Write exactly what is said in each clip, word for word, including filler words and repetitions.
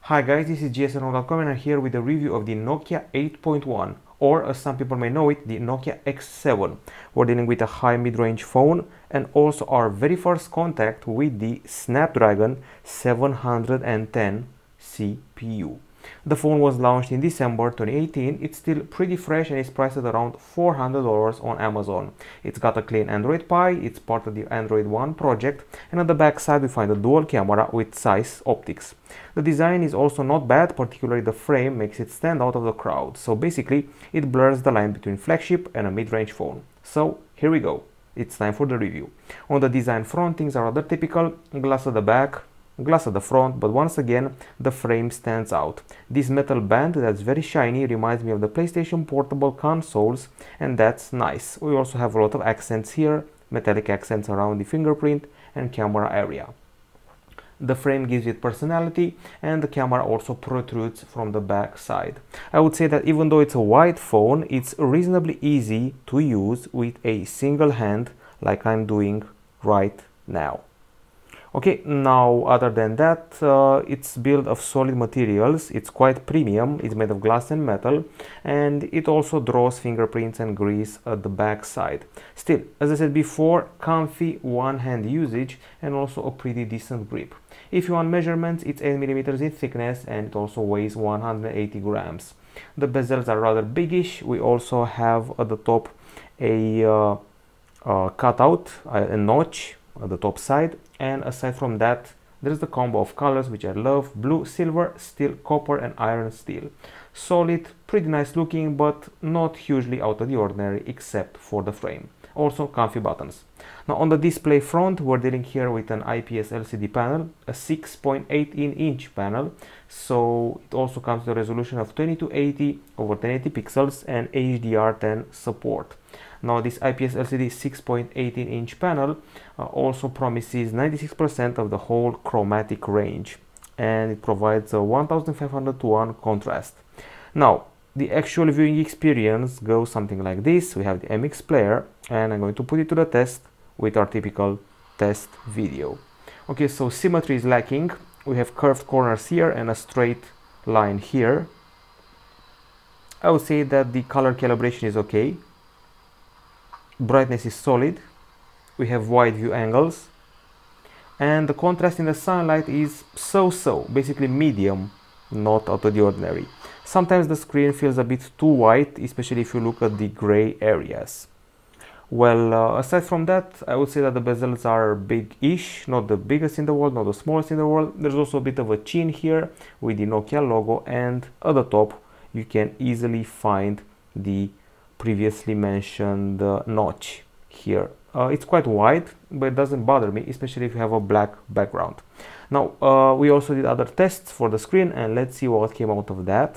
Hi guys, this is G S N dot com and I'm here with a review of the Nokia eight point one, or as some people may know it, the Nokia X seven. We're dealing with a high mid-range phone and also our very first contact with the Snapdragon seven hundred ten C P U. The phone was launched in December twenty eighteen. It's still pretty fresh and is priced at around four hundred dollars on Amazon. It's got a clean Android Pie, it's part of the Android One project, and on the back side we find a dual camera with Zeiss optics. The design is also not bad, particularly the frame makes it stand out of the crowd. So basically it blurs the line between flagship and a mid-range phone. So here we go. It's time for the review. On the design front, things are rather typical. Glass at the back, glass at the front, but once again the frame stands out. This metal band that's very shiny reminds me of the PlayStation Portable consoles, and that's nice. We also have a lot of accents here, metallic accents around the fingerprint and camera area. The frame gives it personality and the camera also protrudes from the back side. I would say that even though it's a wide phone, it's reasonably easy to use with a single hand like I'm doing right now. Okay, now other than that, uh, it's built of solid materials, it's quite premium, it's made of glass and metal, and it also draws fingerprints and grease at the back side. Still, as I said before, comfy one-hand usage and also a pretty decent grip. If you want measurements, it's eight millimeters in thickness and it also weighs one hundred eighty grams. The bezels are rather biggish. We also have at the top a uh, uh, cutout, a notch at the top side, and aside from that there's the combo of colors which I love: blue, silver, steel, copper and iron steel. Solid, pretty nice looking, but not hugely out of the ordinary except for the frame. Also comfy buttons. Now on the display front, we're dealing here with an I P S L C D panel, a six point one eight inch panel, so it also comes with a resolution of twenty-two eighty over ten eighty pixels and H D R ten support. Now this I P S L C D six point one eight inch panel uh, also promises ninety-six percent of the whole chromatic range, and it provides a one thousand five hundred to one contrast. Now the actual viewing experience goes something like this. We have the M X player and I'm going to put it to the test with our typical test video. Okay, so symmetry is lacking. We have curved corners here and a straight line here. I would say that the color calibration is okay. Brightness is solid. We have wide view angles and the contrast in the sunlight is so-so, basically medium, not out of the ordinary. Sometimes the screen feels a bit too white, especially if you look at the gray areas. Well, uh, aside from that, I would say that the bezels are big-ish, not the biggest in the world, not the smallest in the world. There's also a bit of a chin here with the Nokia logo, and at the top you can easily find the previously mentioned uh, notch here. Uh, it's quite wide, but it doesn't bother me, especially if you have a black background. Now, uh, we also did other tests for the screen, and let's see what came out of that.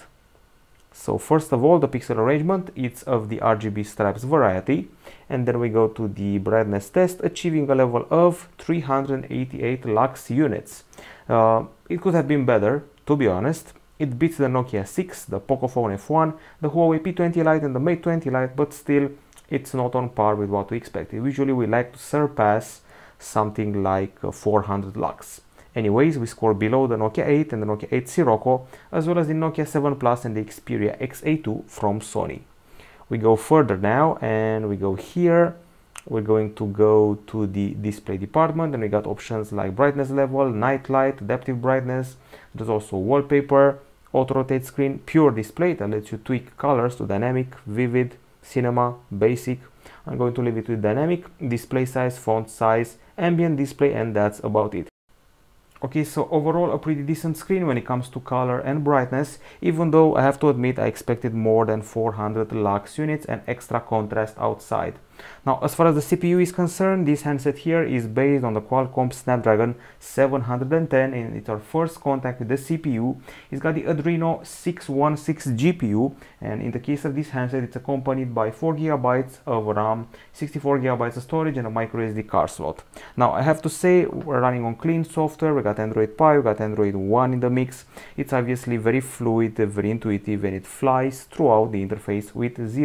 So first of all, the pixel arrangement, it's of the R G B stripes variety, and then we go to the brightness test, achieving a level of three hundred eighty-eight lux units. Uh, it could have been better, to be honest. It beats the Nokia six, the Pocophone F one, the Huawei P twenty Lite and the Mate twenty Lite, but still it's not on par with what we expected. Usually we like to surpass something like uh, four hundred lux. Anyways, we score below the Nokia eight and the Nokia eight Sirocco, as well as the Nokia seven Plus and the Xperia X A two from Sony. We go further now and we go here. We're going to go to the display department and we got options like brightness level, night light, adaptive brightness. There's also wallpaper, auto rotate screen, pure display that lets you tweak colors to dynamic, vivid, cinema, basic. I'm going to leave it with dynamic, display size, font size, ambient display, and that's about it. Okay, so overall a pretty decent screen when it comes to color and brightness, even though I have to admit I expected more than four hundred lux units and extra contrast outside. Now, as far as the C P U is concerned, this handset here is based on the Qualcomm Snapdragon seven hundred ten, and it's our first contact with the C P U. It's got the Adreno six one six G P U, and in the case of this handset, it's accompanied by four gigabytes of RAM, sixty-four gigabytes of storage, and a micro S D card slot. Now, I have to say, we're running on clean software. We got Android Pie, we got Android One in the mix. It's obviously very fluid, very intuitive, and it flies throughout the interface with zero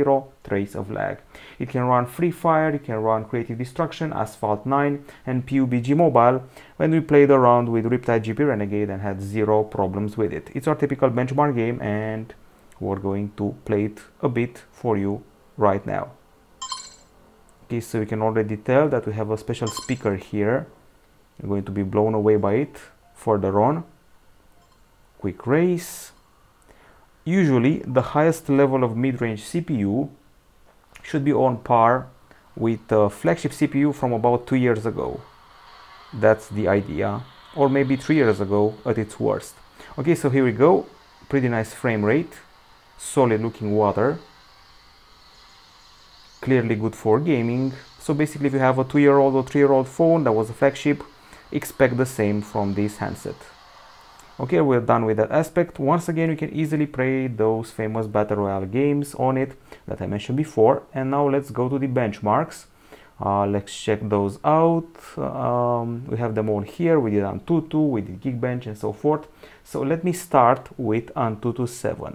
trace of lag. It can run Free Fire, it can run Creative Destruction, Asphalt nine, and P U B G Mobile when we played around with Riptide G P Renegade and had zero problems with it. It's our typical benchmark game, and we're going to play it a bit for you right now. Okay, so you can already tell that we have a special speaker here. You're going to be blown away by it further on. Quick race. Usually the highest level of mid-range C P U should be on par with the flagship C P U from about two years ago. That's the idea, or maybe three years ago at its worst. Okay, so here we go. Pretty nice frame rate, solid looking water, clearly good for gaming. So basically, if you have a two-year-old or three-year-old phone that was a flagship, expect the same from this handset. Okay, we're done with that aspect. Once again, you can easily play those famous Battle Royale games on it that I mentioned before. And now let's go to the benchmarks. Uh, let's check those out. Um, we have them all here. We did Antutu, we did Geekbench, and so forth. So let me start with Antutu seven.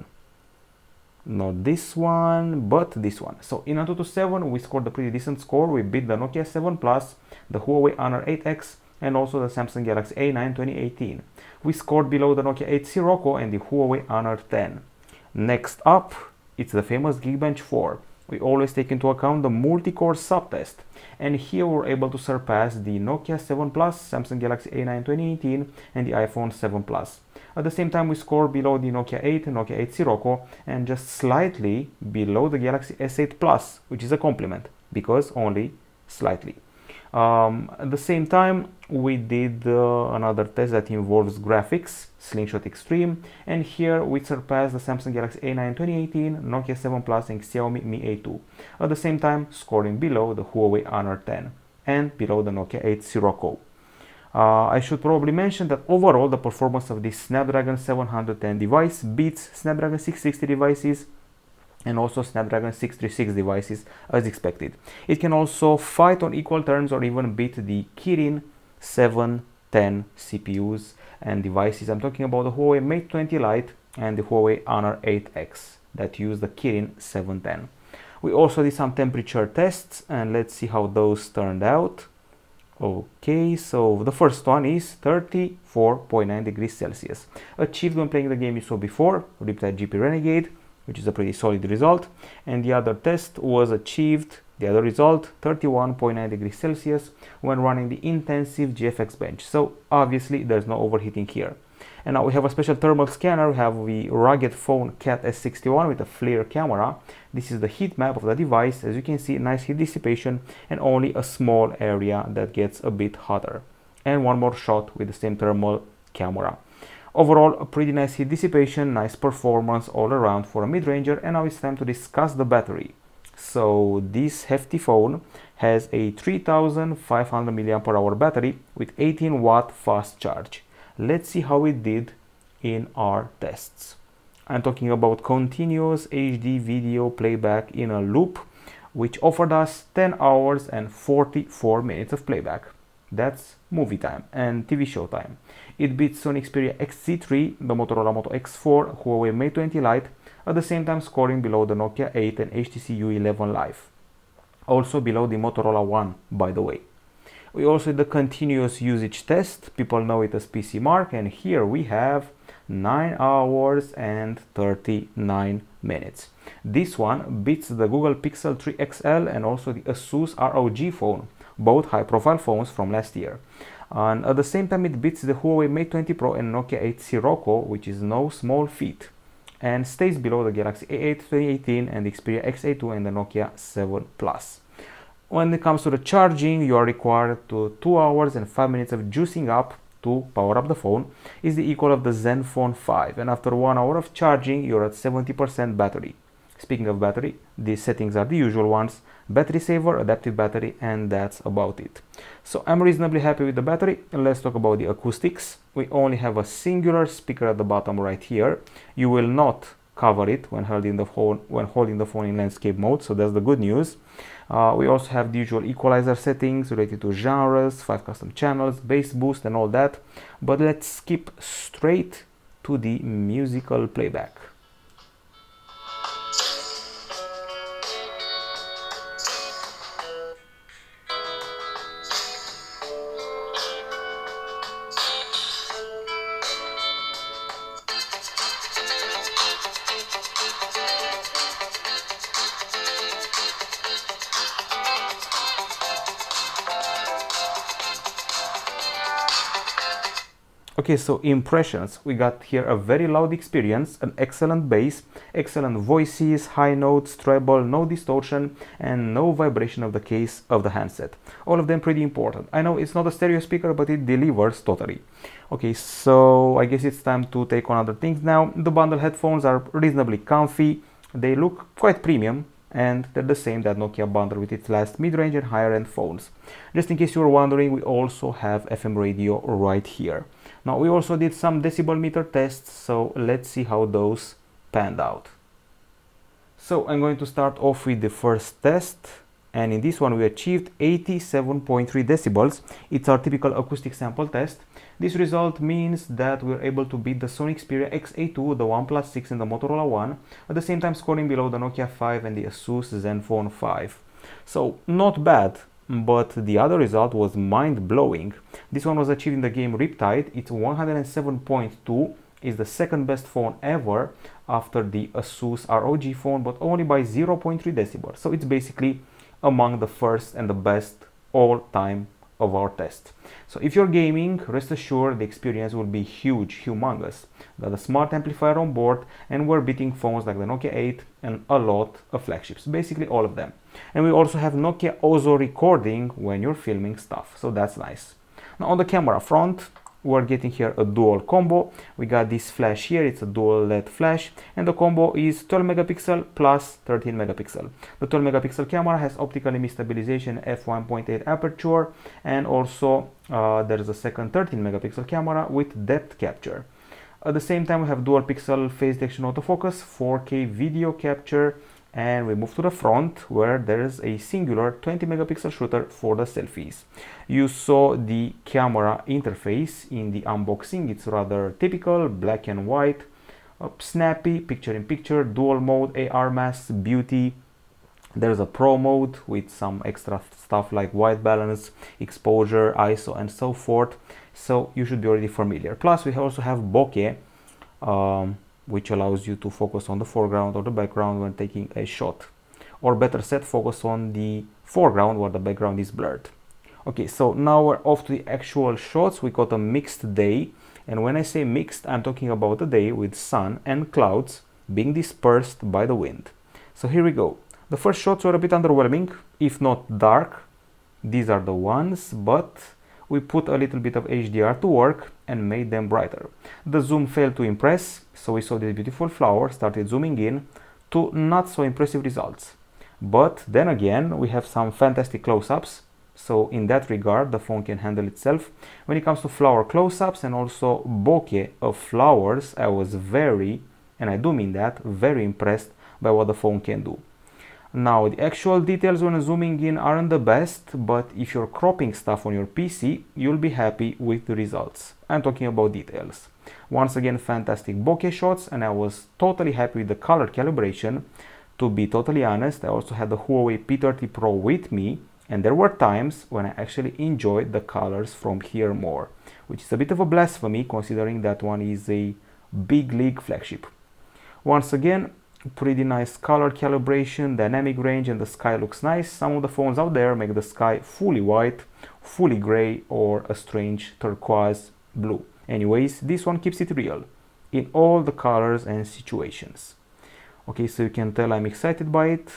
Not this one, but this one. So in Antutu seven, we scored a pretty decent score. We beat the Nokia seven Plus, the Huawei Honor eight X, and also the Samsung Galaxy A nine twenty eighteen. We scored below the Nokia eight Sirocco and the Huawei Honor ten. Next up, it's the famous Geekbench four. We always take into account the multi-core subtest, and here we're able to surpass the Nokia seven Plus, Samsung Galaxy A nine twenty eighteen, and the iPhone seven Plus. At the same time, we score below the Nokia eight, Nokia eight Sirocco, and just slightly below the Galaxy S eight Plus, which is a compliment, because only slightly. Um, at the same time, we did uh, another test that involves graphics, Slingshot Extreme, and here we surpassed the Samsung Galaxy A nine twenty eighteen, Nokia seven Plus, and Xiaomi Mi A two. At the same time, scoring below the Huawei Honor ten and below the Nokia eight Sirocco. Uh, I should probably mention that overall the performance of this Snapdragon seven ten device beats Snapdragon six sixty devices and also Snapdragon six thirty-six devices as expected. It can also fight on equal terms or even beat the Kirin seven ten C P Us and devices. I'm talking about the Huawei Mate twenty Lite and the Huawei Honor eight X that use the Kirin seven ten. We also did some temperature tests, and let's see how those turned out. Okay, so the first one is thirty-four point nine degrees Celsius, achieved when playing the game you saw before, Riptide G P Renegade, which is a pretty solid result. And the other test was achieved, the other result, thirty-one point nine degrees Celsius when running the intensive G F X bench. So obviously there's no overheating here. And now we have a special thermal scanner. We have the rugged phone Cat S sixty-one with a FLIR camera. This is the heat map of the device. As you can see, nice heat dissipation and only a small area that gets a bit hotter. And one more shot with the same thermal camera. Overall, a pretty nice heat dissipation, nice performance all around for a mid-ranger. And now it's time to discuss the battery. So this hefty phone has a three thousand five hundred milliamp hour battery with eighteen watt fast charge. Let's see how it did in our tests. I'm talking about continuous H D video playback in a loop, which offered us ten hours and forty-four minutes of playback. That's movie time and T V show time. It beats Sony Xperia X Z three, the Motorola Moto X four, Huawei Mate twenty Lite, at the same time scoring below the Nokia eight and H T C U eleven Live. Also below the Motorola One, by the way. We also did the continuous usage test. People know it as P C Mark, and here we have nine hours and thirty-nine minutes. This one beats the Google Pixel three X L and also the Asus R O G phone, both high-profile phones from last year. And at the same time, it beats the Huawei Mate twenty Pro and Nokia eight Sirocco, which is no small feat, and stays below the Galaxy A eight twenty eighteen and the Xperia X A two and the Nokia seven Plus. When it comes to the charging, you are required to two hours and five minutes of juicing up to power up the phone. Is the equal of the Zenfone five, and after one hour of charging, you're at seventy percent battery. Speaking of battery, these settings are the usual ones: battery saver, adaptive battery, and that's about it. So I'm reasonably happy with the battery. And let's talk about the acoustics. We only have a singular speaker at the bottom right here. You will not cover it when holding the phone when holding the phone in landscape mode, so that's the good news. Uh, we also have the usual equalizer settings related to genres, five custom channels, bass boost, and all that. But let's skip straight to the musical playback. Okay, so impressions. We got here a very loud experience, an excellent bass, excellent voices, high notes, treble, no distortion, and no vibration of the case of the handset. All of them pretty important. I know it's not a stereo speaker, but it delivers totally. Okay, so I guess it's time to take on other things now. The bundle headphones are reasonably comfy. They look quite premium, and they're the same that Nokia bundle with its last mid-range and higher-end phones. Just in case you were wondering, we also have F M radio right here. Now we also did some decibel meter tests, so let's see how those panned out. So I'm going to start off with the first test, and in this one we achieved eighty-seven point three decibels. It's our typical acoustic sample test. This result means that we're able to beat the Sony Xperia X eight two, the OnePlus six and the Motorola One, at the same time scoring below the Nokia five and the Asus Zenfone five. So not bad. But the other result was mind-blowing. This one was achieved in the game Riptide. It's one hundred seven point two, is the second best phone ever after the Asus R O G phone, but only by zero point three decibels. So it's basically among the first and the best all time of our test. So if you're gaming, rest assured the experience will be huge, humongous. Got a smart amplifier on board, and we're beating phones like the Nokia eight and a lot of flagships, basically all of them. And we also have Nokia Ozo recording when you're filming stuff, so that's nice. Now on the camera front, we're getting here a dual combo. We got this flash here, it's a dual L E D flash, and the combo is twelve megapixel plus thirteen megapixel. The twelve megapixel camera has optical image stabilization, f one point eight aperture, and also uh, there's a second thirteen megapixel camera with depth capture. At the same time we have dual pixel phase detection autofocus, four K video capture, and we move to the front where there's a singular twenty megapixel shooter for the selfies. You saw the camera interface in the unboxing. It's rather typical, black and white, uh, snappy, picture in picture, dual mode, A R mask, beauty. There's a pro mode with some extra stuff like white balance, exposure, I S O, and so forth. So you should be already familiar. Plus we also have bokeh, um, which allows you to focus on the foreground or the background when taking a shot, or better said, focus on the foreground where the background is blurred. Okay, so now we're off to the actual shots. We got a mixed day, and when I say mixed, I'm talking about a day with sun and clouds being dispersed by the wind. So here we go. The first shots were a bit underwhelming, if not dark. These are the ones, but we put a little bit of H D R to work and made them brighter. The zoom failed to impress, so we saw this beautiful flower, started zooming in to not so impressive results. But then again, we have some fantastic close-ups, so in that regard the phone can handle itself. When it comes to flower close-ups and also bokeh of flowers, I was very, and I do mean that, very impressed by what the phone can do. Now the actual details when zooming in aren't the best, but if you're cropping stuff on your P C, you'll be happy with the results. I'm talking about details. Once again, fantastic bokeh shots, and I was totally happy with the color calibration. To be totally honest, I also had the Huawei P thirty Pro with me, and there were times when I actually enjoyed the colors from here more, which is a bit of a blasphemy considering that one is a big league flagship. Once again, pretty nice color calibration, dynamic range, and the sky looks nice. Some of the phones out there make the sky fully white, fully gray, or a strange turquoise blue. Anyways, this one keeps it real in all the colors and situations. Okay, so you can tell I'm excited by it.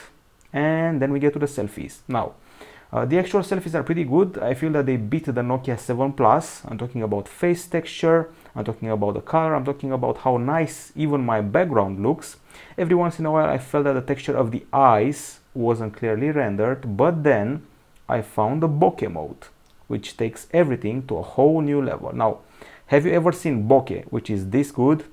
And then we get to the selfies. Now, uh, the actual selfies are pretty good. I feel that they beat the Nokia seven Plus. I'm talking about face texture, I'm talking about the color, I'm talking about how nice even my background looks. Every once in a while I felt that the texture of the eyes wasn't clearly rendered, but then I found the bokeh mode, which takes everything to a whole new level. Now, have you ever seen bokeh which is this good?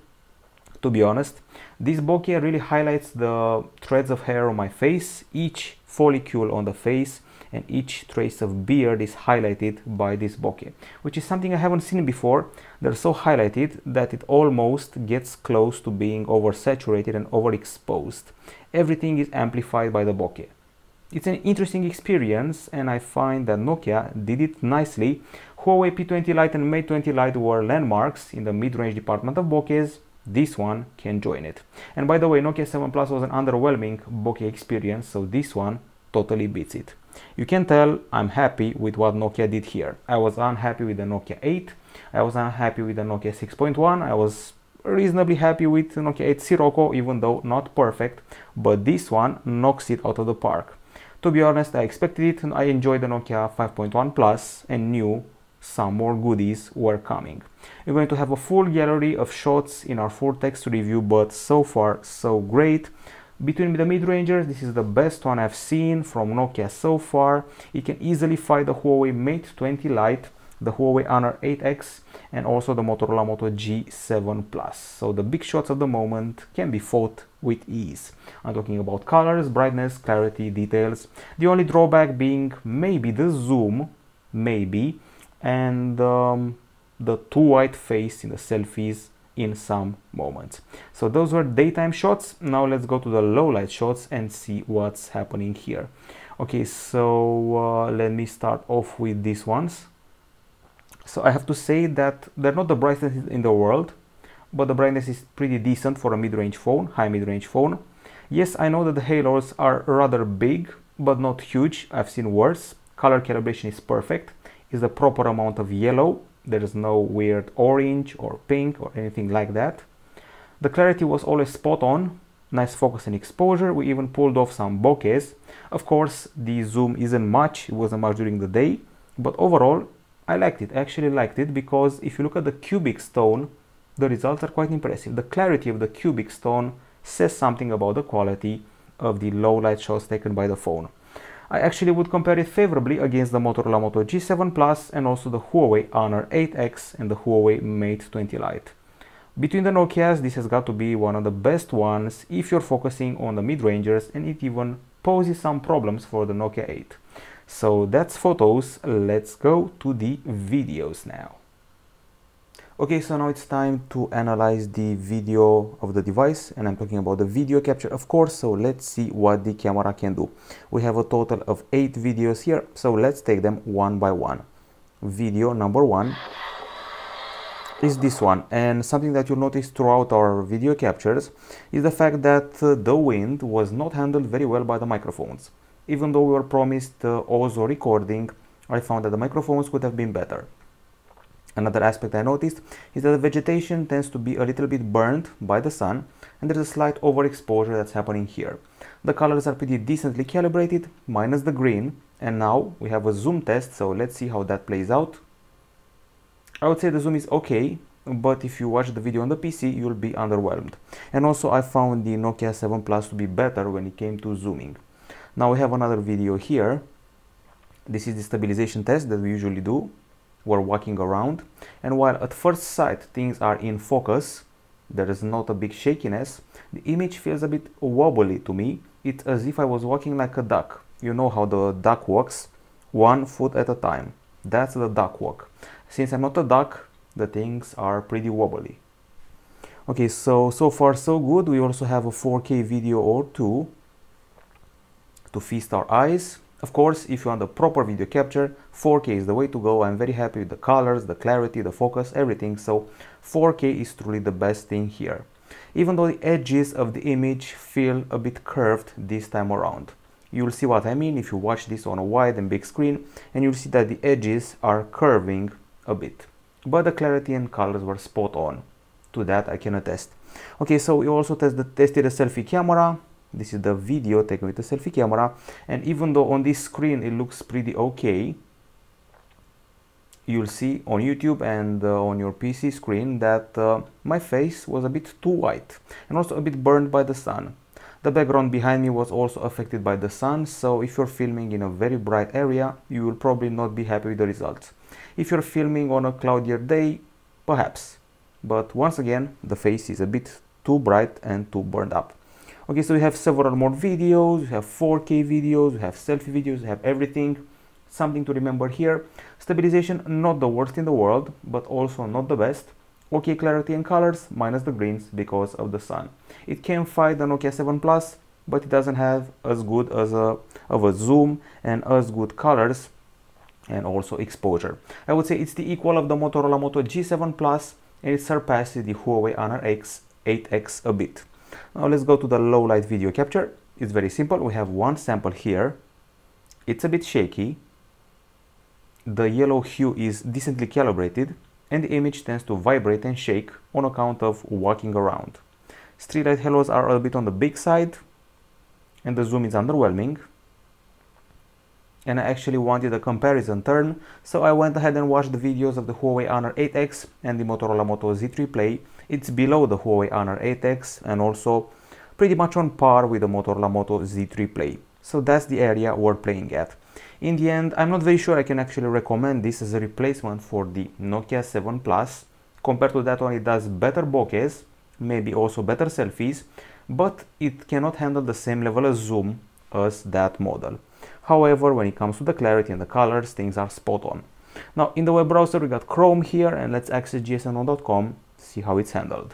To be honest, this bokeh really highlights the threads of hair on my face. Each follicle on the face and each trace of beard is highlighted by this bokeh, which is something I haven't seen before. They're so highlighted that it almost gets close to being oversaturated and overexposed. Everything is amplified by the bokeh. It's an interesting experience, and I find that Nokia did it nicely. Huawei P twenty Lite and Mate twenty Lite were landmarks in the mid-range department of bokehs. This one can join it. And by the way, Nokia seven Plus was an underwhelming bokeh experience, so this one totally beats it. You can tell I'm happy with what Nokia did here. I was unhappy with the Nokia eight. I was unhappy with the Nokia six point one. I was reasonably happy with Nokia eight Sirocco, even though not perfect, but this one knocks it out of the park. To be honest, I expected it, and I enjoyed the Nokia five point one Plus and knew some more goodies were coming. We're going to have a full gallery of shots in our full text review, but so far so great. Between the mid-rangers, this is the best one I've seen from Nokia so far. It can easily fight the Huawei Mate twenty Lite, the Huawei Honor eight X, and also the Motorola Moto G seven Plus. So the big shots of the moment can be fought with ease. I'm talking about colors, brightness, clarity, details. The only drawback being maybe the zoom, maybe, and um, the too wide face in the selfies in some moments. So those were daytime shots. Now let's go to the low light shots and see what's happening here. Okay, so uh, let me start off with these ones. So I have to say that they're not the brightest in the world, but the brightness is pretty decent for a mid-range phone, high mid-range phone. Yes, I know that the halos are rather big, but not huge. I've seen worse. Color calibration is perfect. Is the proper amount of yellow. There is no weird orange or pink or anything like that. The clarity was always spot on. Nice focus and exposure. We even pulled off some bokehs. Of course, the zoom isn't much. It wasn't much during the day. But overall, I liked it. I actually liked it because if you look at the cubic stone, the results are quite impressive. The clarity of the cubic stone says something about the quality of the low light shots taken by the phone. I actually would compare it favorably against the Motorola Moto G seven Plus and also the Huawei Honor eight X and the Huawei Mate twenty Lite. Between the Nokias, this has got to be one of the best ones if you're focusing on the mid-rangers, and it even poses some problems for the Nokia eight. So that's photos. Let's go to the videos now. Okay, so now it's time to analyze the video of the device, and I'm talking about the video capture, of course. So let's see what the camera can do. We have a total of eight videos here, so let's take them one by one. Video number one is this one, and something that you'll notice throughout our video captures is the fact that uh, the wind was not handled very well by the microphones. Even though we were promised uh, Ozo recording, I found that the microphones could have been better. Another aspect I noticed is that the vegetation tends to be a little bit burned by the sun, and there's a slight overexposure that's happening here. The colors are pretty decently calibrated, minus the green, and now we have a zoom test, so let's see how that plays out. I would say the zoom is okay, but if you watch the video on the P C, you'll be underwhelmed. And also I found the Nokia seven Plus to be better when it came to zooming. Now we have another video here. This is the stabilization test that we usually do. We're walking around, and while at first sight things are in focus, there is not a big shakiness, the image feels a bit wobbly to me. It's as if I was walking like a duck. You know how the duck walks, one foot at a time. That's the duck walk. Since I'm not a duck, the things are pretty wobbly. Okay, so so far so good. We also have a four K video or two to feast our eyes. Of course, if you want the proper video capture, four K is the way to go. I'm very happy with the colors, the clarity, the focus, everything. So four K is truly the best thing here. Even though the edges of the image feel a bit curved this time around. You'll see what I mean if you watch this on a wide and big screen, and you'll see that the edges are curving a bit. But the clarity and colors were spot on. To that I can attest. Okay, so we also test the, tested a selfie camera. This is the video taken with the selfie camera, and even though on this screen it looks pretty okay, you'll see on YouTube and uh, on your P C screen that uh, my face was a bit too white and also a bit burned by the sun. The background behind me was also affected by the sun, so if you're filming in a very bright area, you will probably not be happy with the results. If you're filming on a cloudier day, perhaps. But once again, the face is a bit too bright and too burned up. Okay, so we have several more videos, we have four K videos, we have selfie videos, we have everything. Something to remember here. Stabilization, not the worst in the world, but also not the best. Okay, clarity and colors, minus the greens because of the sun. It can fight the Nokia seven Plus, but it doesn't have as good as a, of a zoom and as good colors and also exposure. I would say it's the equal of the Motorola Moto G seven Plus, and it surpasses the Huawei Honor eight X a bit. Now let's go to the low light video capture. It's very simple. We have one sample here. It's a bit shaky. The yellow hue is decently calibrated. and the image tends to vibrate and shake on account of walking around. Street light halos are a bit on the big side, and the zoom is underwhelming. And I actually wanted a comparison turn, so I went ahead and watched the videos of the Huawei Honor eight X and the Motorola Moto Z three Play. It's below the Huawei Honor eight X and also pretty much on par with the Motorola Moto Z three Play. So that's the area we're playing at. In the end, I'm not very sure I can actually recommend this as a replacement for the Nokia seven Plus. Compared to that one, it does better bokehs, maybe also better selfies, but it cannot handle the same level of zoom as that model. However, when it comes to the clarity and the colors, things are spot on. Now, in the web browser, we got Chrome here, and let's access G S M O dot com, see how it's handled.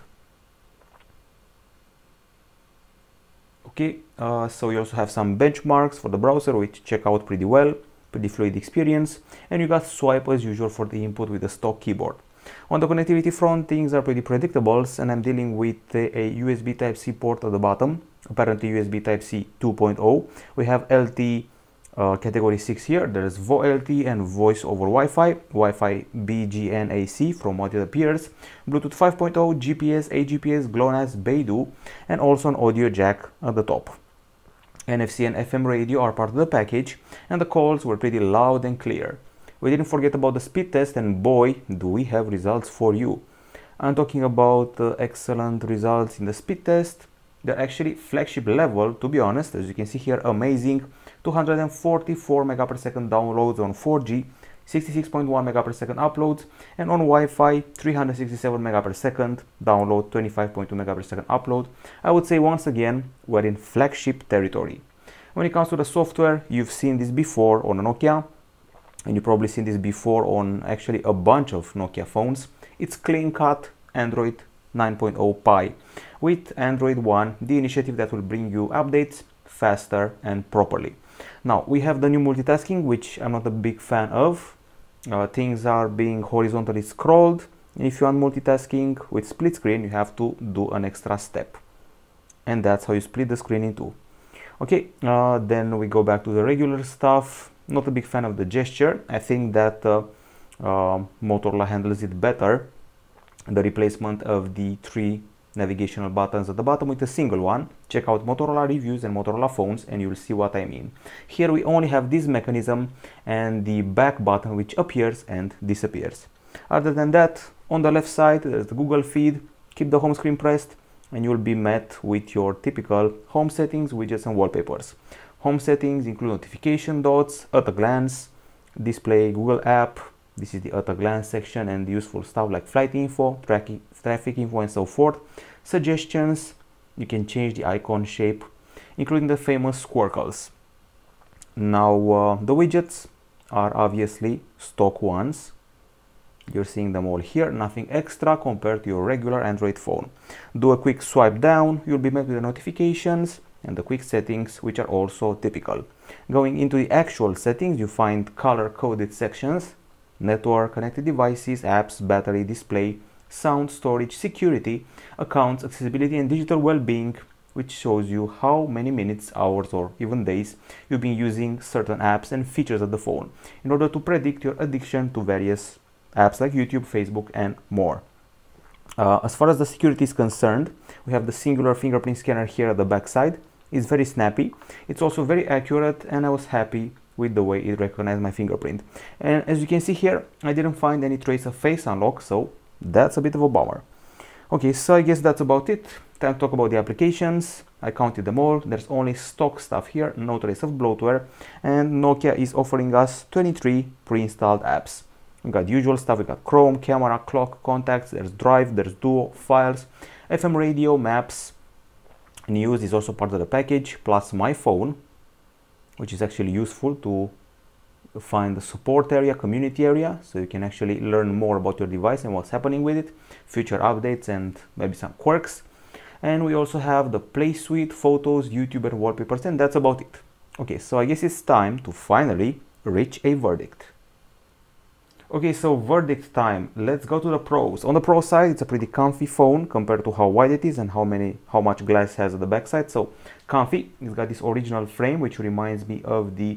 Okay, uh, so you also have some benchmarks for the browser, which check out pretty well, pretty fluid experience, and you got swipe as usual for the input with the stock keyboard. On the connectivity front, things are pretty predictable, and I'm dealing with a U S B Type C port at the bottom, apparently U S B Type C two point oh. We have L T uh, category six here, there's V O L T and voice over Wi-Fi, Wi-Fi B G N A C from what it appears, Bluetooth five point oh, G P S, A G P S, GLONASS, Beidou, and also an audio jack at the top. N F C and F M radio are part of the package, and the calls were pretty loud and clear. We didn't forget about the speed test, and boy, do we have results for you. I'm talking about uh, excellent results in the speed test. They're actually flagship level, to be honest. As you can see here, amazing. two hundred forty-four megabits per second downloads on four G, sixty-six point one megabits per second uploads, and on Wi-Fi, three hundred sixty-seven megabits per second download, twenty-five point two megabits per second upload. I would say once again, we're in flagship territory. When it comes to the software, you've seen this before on a Nokia, and you've probably seen this before on actually a bunch of Nokia phones. It's clean-cut Android nine point oh Pie with Android one, the initiative that will bring you updates faster and properly. Now, we have the new multitasking, which I'm not a big fan of. Uh, things are being horizontally scrolled. If you want multitasking with split screen, you have to do an extra step. And that's how you split the screen in two. Okay, uh, then we go back to the regular stuff. Not a big fan of the gesture. I think that uh, uh, Motorola handles it better. The replacement of the three navigational buttons at the bottom with a single one. Check out Motorola reviews and Motorola phones and you'll see what I mean. Here we only have this mechanism and the back button which appears and disappears. Other than that, on the left side there's the Google feed. Keep the home screen pressed and you'll be met with your typical home settings, widgets and wallpapers. Home settings include notification dots, at a glance, display, Google app. This is the at a glance section and useful stuff like flight info, traffic, traffic info and so forth. Suggestions, you can change the icon shape, including the famous squircles. Now uh, the widgets are obviously stock ones. You're seeing them all here, nothing extra compared to your regular Android phone. Do a quick swipe down, you'll be met with the notifications and the quick settings, which are also typical. Going into the actual settings, you find color-coded sections, network, connected devices, apps, battery, display, sound, storage, security, accounts, accessibility and digital well-being, which shows you how many minutes, hours or even days you've been using certain apps and features of the phone in order to predict your addiction to various apps like YouTube, Facebook and more. Uh, as far as the security is concerned, we have the singular fingerprint scanner here at the back side. It's very snappy. It's also very accurate and I was happy with the way it recognized my fingerprint. And as you can see here, I didn't find any trace of face unlock, so that's a bit of a bummer. Okay, so I guess that's about it. Time to talk about the applications. I counted them all. There's only stock stuff here, no trace of bloatware, and Nokia is offering us twenty-three pre-installed apps. We got usual stuff, we got Chrome, camera, clock, contacts, there's Drive, there's Duo, files, F M radio, maps. News is also part of the package, plus my phone, which is actually useful to find the support area, community area, so you can actually learn more about your device and what's happening with it, future updates and maybe some quirks. And we also have the Play Suite, photos, YouTube and wallpapers, and that's about it. Okay, so I guess it's time to finally reach a verdict. Okay, so verdict time. Let's go to the pros. On the pro side, it's a pretty comfy phone compared to how wide it is and how many, how much glass has at the back side. So comfy. It's got this original frame, which reminds me of the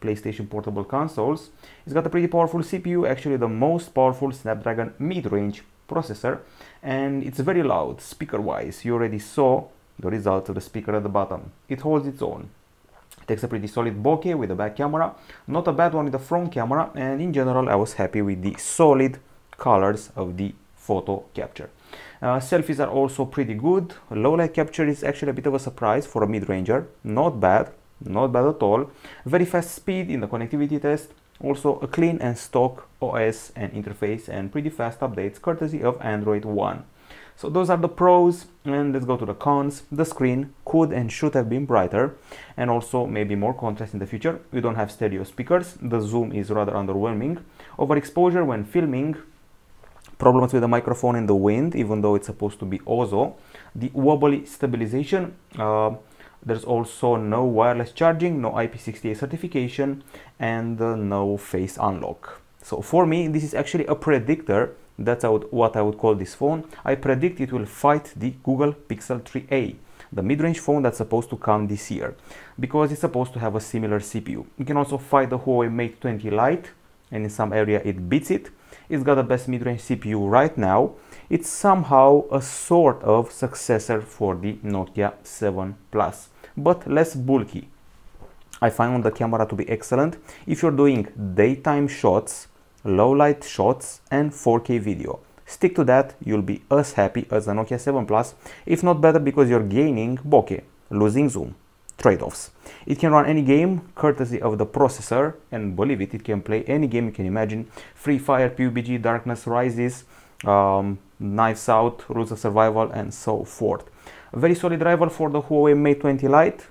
PlayStation portable consoles. It's got a pretty powerful C P U, actually the most powerful Snapdragon mid-range processor, and it's very loud speaker-wise. You already saw the results of the speaker at the bottom. It holds its own. It takes a pretty solid bokeh with the back camera, not a bad one with the front camera, and in general I was happy with the solid colors of the photo capture. Uh, selfies are also pretty good. Low light capture is actually a bit of a surprise for a mid-ranger. Not bad, not bad at all. Very fast speed in the connectivity test. Also a clean and stock O S and interface, and pretty fast updates courtesy of Android one. So those are the pros, and let's go to the cons. The screen could and should have been brighter, and also maybe more contrast in the future. We don't have stereo speakers. The zoom is rather underwhelming. Overexposure when filming. Problems with the microphone and the wind, even though it's supposed to be O Z O. The wobbly stabilization. Uh, there's also no wireless charging, no I P six eight certification, and uh, no face unlock. So for me, this is actually a predictor. That's what I would call this phone. I predict it will fight the Google Pixel three A, the mid-range phone that's supposed to come this year, because it's supposed to have a similar C P U. You can also fight the Huawei Mate twenty Lite, and in some area it beats it. It's got the best mid-range C P U right now. It's somehow a sort of successor for the Nokia seven Plus, but less bulky. I found the camera to be excellent if you're doing daytime shots, low light shots, and four K video. Stick to that, you'll be as happy as the Nokia seven Plus, if not better, because you're gaining bokeh, losing zoom. Trade-offs. It can run any game courtesy of the processor, and believe it, it can play any game you can imagine. Free Fire, P U B G, Darkness Rises, um, Knives Out, Rules of Survival, and so forth. A very solid rival for the Huawei Mate twenty Lite.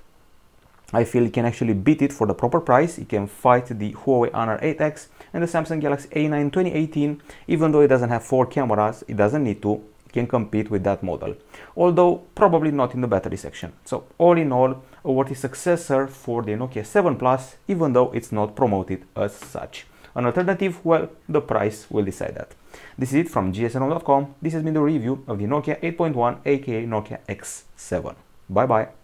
I feel it can actually beat it for the proper price. It can fight the Huawei Honor eight X and the Samsung Galaxy A nine twenty eighteen. Even though it doesn't have four cameras, it doesn't need to. Can compete with that model, although probably not in the battery section. So all in all, a worthy successor for the Nokia seven Plus, even though it's not promoted as such. An alternative, well, the price will decide that. This is it from G S N O dot com. This has been the review of the Nokia eight point one, aka Nokia X seven. Bye bye.